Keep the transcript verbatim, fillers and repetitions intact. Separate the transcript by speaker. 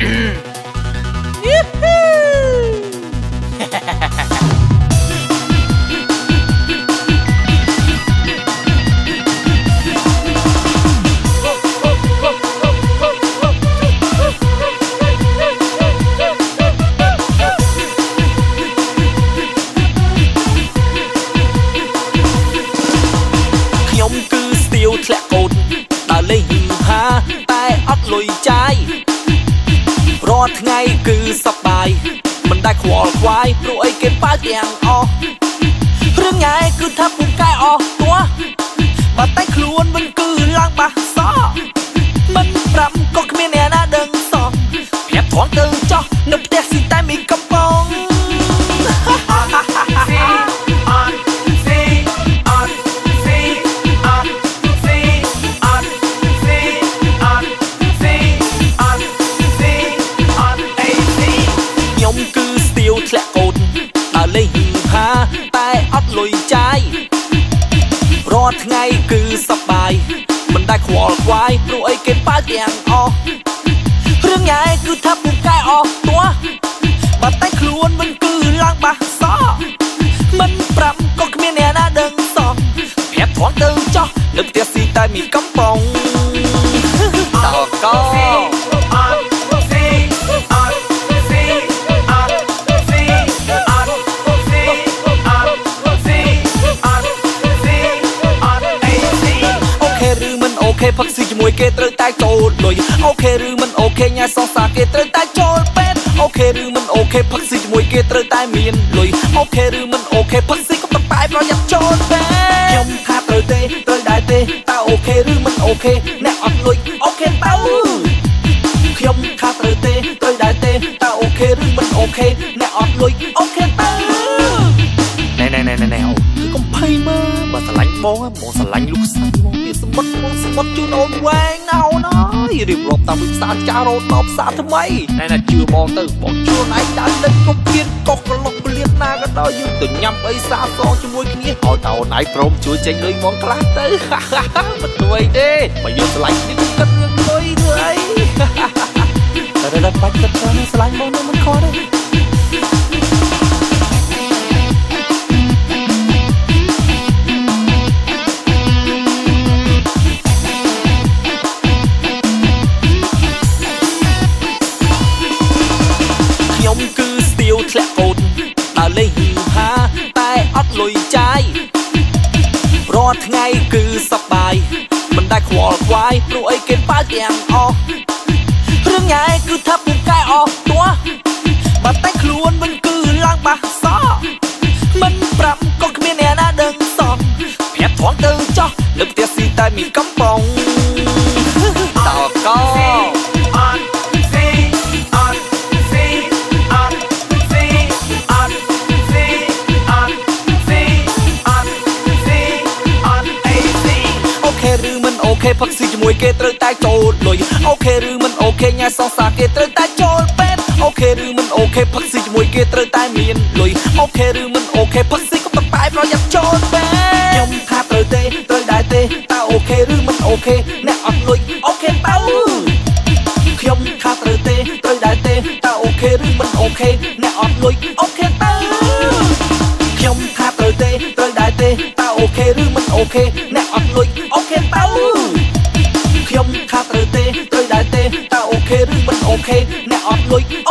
Speaker 1: ធ្លាក់កូនដើរលេងហាតែអត់លុយចាយរាល់ថ្ងៃគឺសប្បាយមិនដែលខ្វល់ខ្វាយព្រោះអីគេបើកទាំងអស់រឿងញ៉ែគឺថាពូកែអស់ទោះបើតែខ្លួនមិនគឺឡើងបាសសមិនប្រាប់ក៏គ្មានអ្នកណាដឹងសោះប្រាប់ត្រង់ទៅចោះនៅផ្ទះស៊ីតែមានកំប៉ុងធ្លាក់កូនដើរលេងហាតែអត់លុយចាយរាល់ថ្ងៃគឺសប្បាយមិនដែលខ្វល់ខ្វាយព្រោះអីគេបើកទាំងអស់រឿងញ៉ែគឺថាពូកែអស់ទោះបើតែខ្លួនមិនគឺឡើងបាសសមិនប្រាប់ក៏គ្មានអ្នកណាដឹងសោះប្រាប់ត្រង់ទៅចោះនៅផ្ទះស៊ីតែមានកំប៉ុងតើកោអូខេផឹកស៊ីជាមួយគេត្រូវតែចូលលុយអូខេឬមិនអូខេញ៉ាសងសាគេត្រូវតែចូលពេទ្យអូខេឬមិនអូខេផឹកស៊ីជាមួយគេត្រូវតែមានលុយអូខេឬមិនអូខេផឹកស៊ីក៏តែប្រយ័ត្នចូលពេទ្យខ្ញុំថាត្រូវទេត្រូវដែរទេតើអូខេឬមិនអូខេអ្នកអត់លុយអូខេទៅខ្ញុំថាត្រូវទេត្រូវដែរទេតើអូខេឬមិនអូខេអ្នកអត់លុយអូខេទៅណែណែណែណែអូគឺកំភៃមើលបើស្រឡាញ់បងបងស្រឡាញ់លោកស្រីបងវាសមុទ្របងសមុទ្រជូនអូនវែងណាអូនអើយរៀបរាប់តាមវិសាលចារោតដល់ផ្សារថ្មីណែណាជឿបងទៅបងជឿឯងដើរលិចគ្រប់គៀនកុសក្លុកក្លៀតណាក៏ដោយយើងទៅញ៉ាំអីសាសងជាមួយគ្នាឲ្យតើអូនឯងព្រមជួយចេញលុយមកខ្លះទៅមិនទួយទេបើយើងស្រឡាញ់គ្នាគិតរឿងលុយធ្វើអីតែដល់បាច់គិតទៅស្រឡាញ់បងនឹងមិនខុសទេធ្លាក់កូនដើរលេងហាតែអត់លុយចាយរាល់ថ្ងៃគឺសប្បាយមិនដែលខ្វល់ខ្វាយព្រោះអីគេបើកទាំងអស់រឿងញ៉ែគឺថាពូកែអស់ទោះបើតែខ្លួនមិនគឺឡើងបាសសមិនប្រាប់ក៏គ្មានអ្នកណាដឹងសោះប្រាប់ត្រង់ទៅចោះនៅផ្ទះស៊ីតែមានកំប៉ុងតើកោអូខេផឹកស៊ីជាមួយគេត្រូវតែចូលលុយអូខេឬមិនអូខេញ៉ាសងសាគេត្រូវតែចូលពេទ្យអូខេឬមិនអូខេផឹកស៊ីជាមួយគេត្រូវតែមានលុយអូខេឬមិនអូខេផឹកស៊ីក៏តែប្រយ័ត្នចូលពេទ្យខ្ញុំថាត្រូវទេត្រូវដែរទេតើអូខេឬមិនអូខេអ្នកអត់លុយអូខេទៅខ្ញុំថាត្រូវទេត្រូវដែរទេតើអូខេឬមិនអូខេអ្នកអត់លុយអូខេទៅខ្ញុំថាត្រូវទេត្រូវដែរទេតើអូខេឬមិនអូខេអ្នកអត់លុយអូខេទៅខ្ញុំថាត្រូវទេត្រូវដែរទេតើអូខេឬមិនអូខេអ្នកអត់លុយ